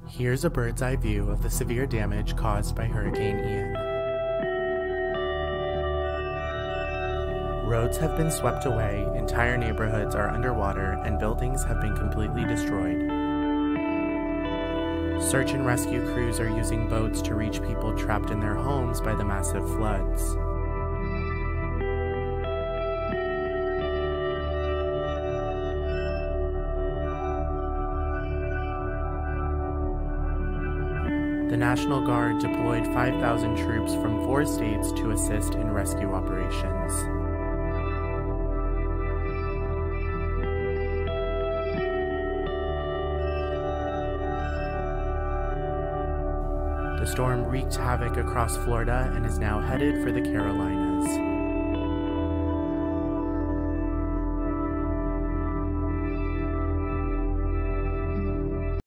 Here's a bird's eye view of the severe damage caused by Hurricane Ian. Roads have been swept away, entire neighborhoods are underwater, and buildings have been completely destroyed. Search and rescue crews are using boats to reach people trapped in their homes by the massive floods. The National Guard deployed 5,000 troops from 4 states to assist in rescue operations. The storm wreaked havoc across Florida and is now headed for the Carolinas.